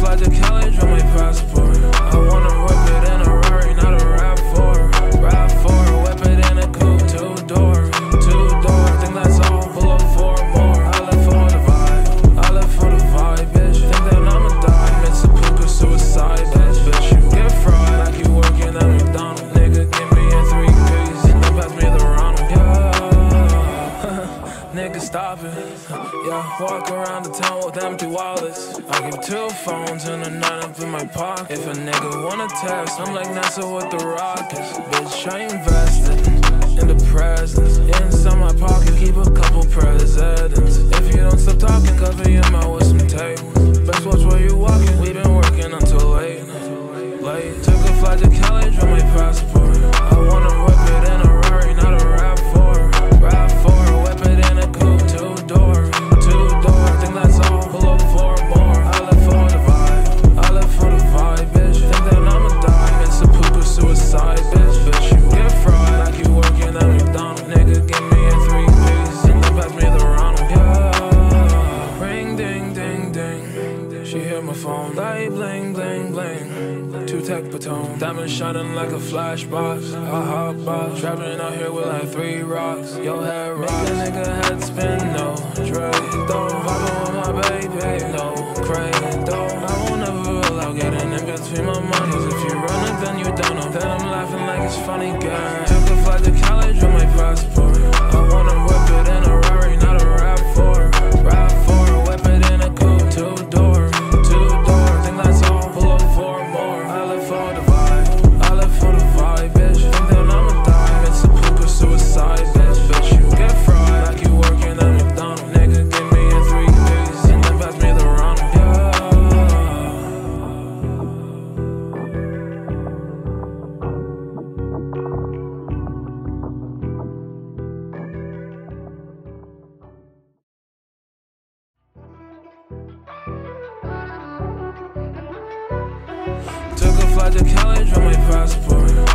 flight to Cali, draw my passport. I wanna whip it in a Rari, not a RAV4. RAV4, whip it in a coupe, two-door. Think that's all, pull up 4 more. I live for the vibe, bitch. Think that I'ma die, Mitsupuka suicide, bitch. You get fried like you working at McDonald's. Nigga, give me a 3-piece, and then pass me the Ronald. Yeah, nigga, stop it. Yeah, walk around the town with empty wallets. I keep 2 phones and a 9 up in my pocket. If a nigga wanna test, I'm like NASA with the rockets. Bitch, I invested in the presents. Inside my pocket, keep a couple presidents. If you don't stop talking, cover your mouth with some tape. Best watch where you walking, we been working until late. Took a flight to Cali, draw my passport. I wanna whip it in a Rari, not a RAV4. RAV4, whip it in a coupe, two-door. Think that's all, pull up 4 more. I live for the vibe, bitch. Think that I'ma die, Mitsupuka suicide, bitch. You get fried like you working at McDonald's. Nigga, give me a 3-piece, and then pass me the Ronald. Yeah, ring, ding, ding, ding. She hear my phone, light bling, bling, bling. 2 tech baton, diamond shining like a flash box. I hot box, trapping out here with like 3 rocks. Yo, head rocks, make a nigga head spin, no Drake. Don't vibe with my baby, no crazy. Don't, I won't ever allow getting in between my money. Cause if you run it, then you don't know. Then I'm laughing like it's funny, gang. Took a flight to Cali, draw my passport. I wanna whip it in a Rari, not a RAV4. RAV4, whip it in a coupe, two-door. Think that's all, pull up 4 more. I live for the vibe, bitch. Think that I'ma die, Mitsupuka suicide, bitch. You get fried like you working at McDonald's. Nigga, give me a 3-piece, and then pass me the Ronald. Took a flight to Cali, draw my passport.